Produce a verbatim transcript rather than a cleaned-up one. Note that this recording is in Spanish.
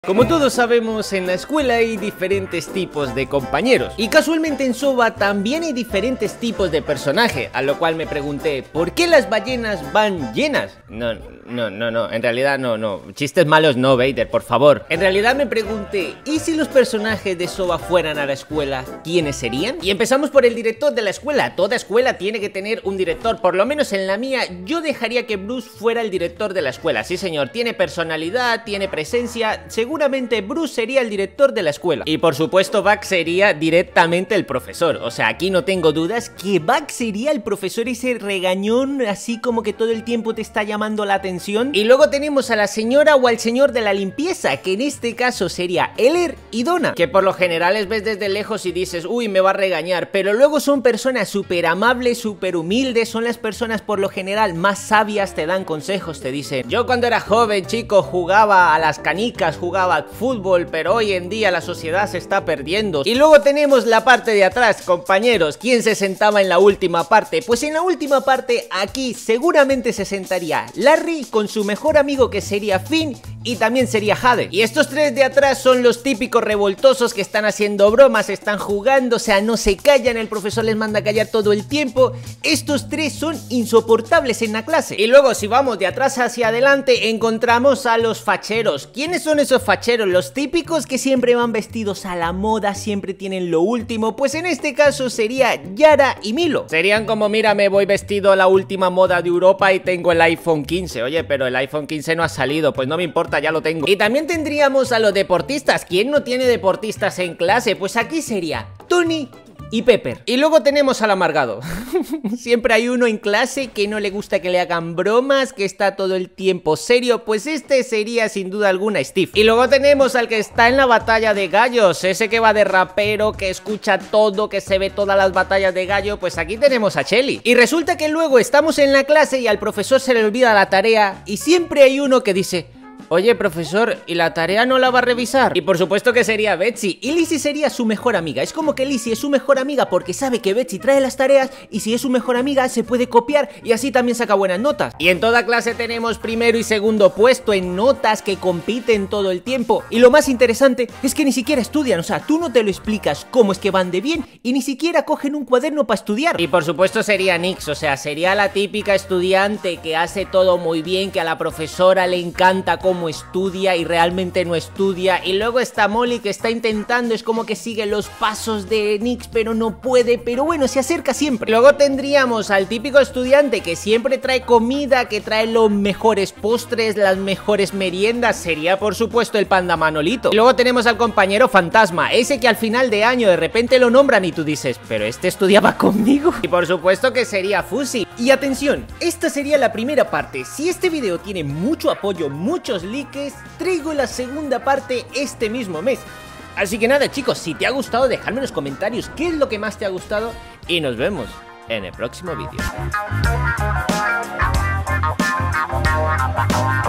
Como todos sabemos, en la escuela hay diferentes tipos de compañeros. Y casualmente en Soba también hay diferentes tipos de personaje. A lo cual me pregunté, ¿por qué las ballenas van llenas? No, no, no, no, en realidad no, no. Chistes malos no, Vader, por favor. En realidad me pregunté, ¿y si los personajes de Soba fueran a la escuela, quiénes serían? Y empezamos por el director de la escuela. Toda escuela tiene que tener un director. Por lo menos en la mía, yo dejaría que Bruce fuera el director de la escuela. Sí, señor, tiene personalidad, tiene presencia. Seguramente Bruce sería el director de la escuela. Y por supuesto Buck sería directamente el profesor. O sea, aquí no tengo dudas que Buck sería el profesor, ese regañón así como que todo el tiempo te está llamando la atención. Y luego tenemos a la señora o al señor de la limpieza, que en este caso sería Eller y Donna, que por lo general les ves desde lejos y dices, uy, me va a regañar, pero luego son personas súper amables, súper humildes. Son las personas por lo general más sabias, te dan consejos, te dicen, yo cuando era joven, chico, jugaba a las canicas, jugaba al fútbol, pero hoy en día la sociedad se está perdiendo. Y luego tenemos la parte de atrás, compañeros. ¿Quién se sentaba en la última parte? Pues en la última parte, aquí seguramente se sentaría Larry con su mejor amigo, que sería Finn, y también sería Jade. Y estos tres de atrás son los típicos revoltosos que están haciendo bromas, están jugando, o sea, no se callan, el profesor les manda a callar todo el tiempo. Estos tres son insoportables en la clase. Y luego, si vamos de atrás hacia adelante, encontramos a los facheros. ¿Quiénes son esos facheros? Los típicos que siempre van vestidos a la moda, siempre tienen lo último. Pues en este caso sería Yara y Milo. Serían como, mira, me voy vestido a la última moda de Europa y tengo el iPhone quince. Oye, pero el iPhone quince no ha salido, pues no me importa, ya lo tengo. Y también tendríamos a los deportistas. ¿Quién no tiene deportistas en clase? Pues aquí sería Tony y Pepper. Y luego tenemos al amargado. Siempre hay uno en clase que no le gusta que le hagan bromas, que está todo el tiempo serio. Pues este sería sin duda alguna Steve. Y luego tenemos al que está en la batalla de gallos, ese que va de rapero, que escucha todo, que se ve todas las batallas de gallo. Pues aquí tenemos a Shelly. Y resulta que luego estamos en la clase y al profesor se le olvida la tarea, y siempre hay uno que dice, oye, profesor, ¿y la tarea no la va a revisar? Y por supuesto que sería Betsy. Y Lizzie sería su mejor amiga. Es como que Lizzie es su mejor amiga porque sabe que Betsy trae las tareas, y si es su mejor amiga se puede copiar y así también saca buenas notas. Y en toda clase tenemos primero y segundo puesto en notas, que compiten todo el tiempo. Y lo más interesante es que ni siquiera estudian. O sea, tú no te lo explicas cómo es que van de bien y ni siquiera cogen un cuaderno para estudiar. Y por supuesto sería Nix. O sea, sería la típica estudiante que hace todo muy bien, que a la profesora le encanta cómo estudia y realmente no estudia. Y luego está Molly, que está intentando, es como que sigue los pasos de Nix pero no puede, pero bueno, se acerca siempre. Luego tendríamos al típico estudiante que siempre trae comida, que trae los mejores postres, las mejores meriendas. Sería por supuesto el panda Manolito. Y luego tenemos al compañero fantasma, ese que al final de año de repente lo nombran y tú dices, pero este estudiaba conmigo. Y por supuesto que sería Fuzzy. Y atención, esta sería la primera parte. Si este video tiene mucho apoyo, muchos likes, traigo la segunda parte este mismo mes. Así que nada, chicos, si te ha gustado, dejadme en los comentarios qué es lo que más te ha gustado y nos vemos en el próximo vídeo.